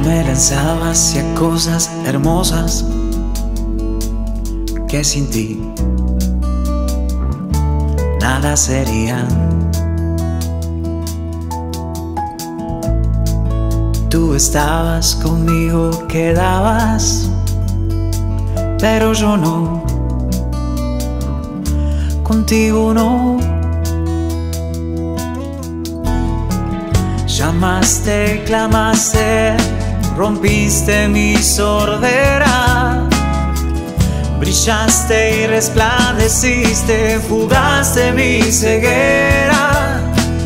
me lanzaba hacia cosas hermosas que sin ti nada serían. Tú estabas conmigo, quedabas, pero yo no, contigo no. Llamaste, clamaste, rompiste mi sordera, brillaste y resplandeciste, fugaste mi ceguera.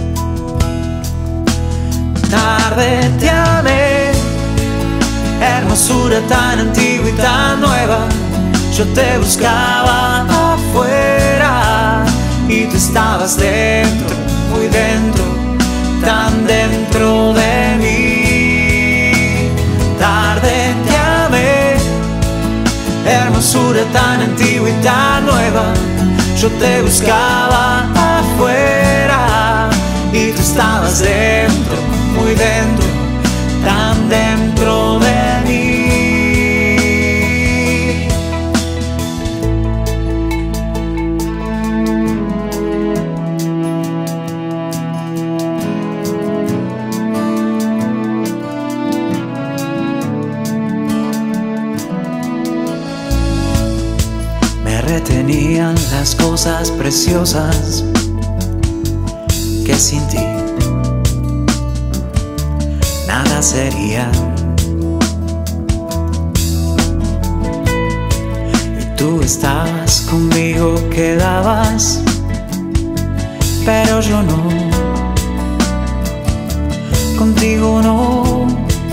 Tarde te amé, hermosura tan antigua y tan nueva. Yo te buscaba afuera y tú estabas dentro, muy dentro, tan dentro de mí. Tarde te amé, hermosura tan antigua y tan nueva. Yo te buscaba afuera y tú estabas dentro, muy dentro, tan dentro de mí. Me retenían las cosas preciosas que sin ti nada sería. Y tú estabas conmigo, quedabas, pero yo no, contigo no.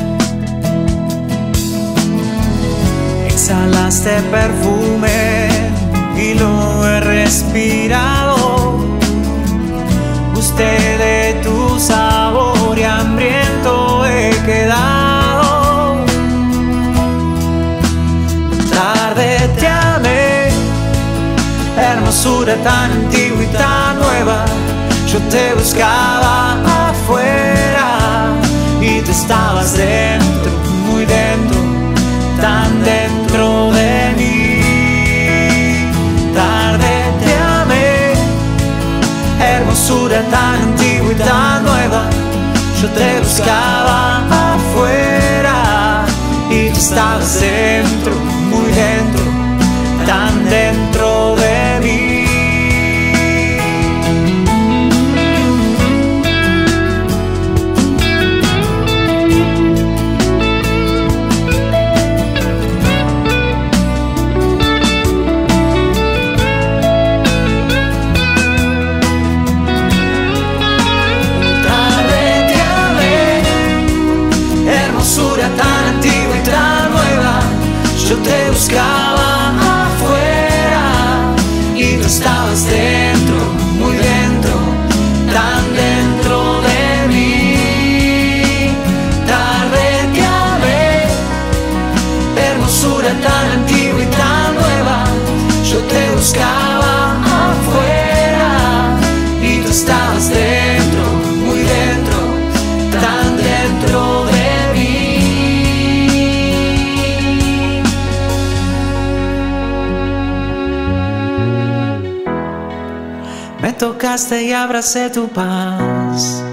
Exhalaste perfume y lo he respirado. Gusté de tu sabor y hambriento he quedado. Tarde te amé, hermosura tan antigua y tan nueva. Yo te buscaba afuera y tú estabas dentro, muy dentro, tan dentro de mí. Tarde te amé, hermosura tan antigua y tan nueva. Yo te buscaba afuera y tú estabas dentro, muy dentro, tan dentro de mí. Tan antigua y tan nueva, yo te buscaba afuera y tú estabas dentro, muy dentro, tan dentro de mí. Tarde te amé, hermosura tan antigua y tan nueva. Yo te buscaba afuera y tú estabas dentro, muy dentro, tan dentro de mí. Me tocaste y abracé tu paz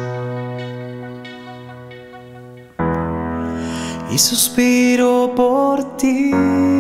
y suspiro por ti.